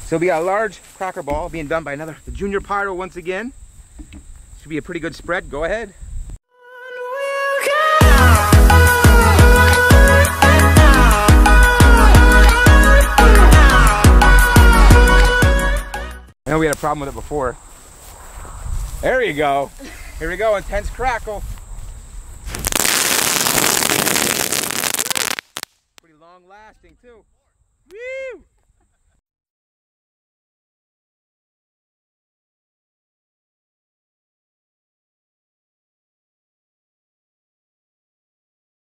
So we got a large cracker ball being done by the junior Pyro once again. Should be a pretty good spread. Go ahead. I know we had a problem with it before. There you go. Here we go, intense crackle. Pretty long lasting too. Woo!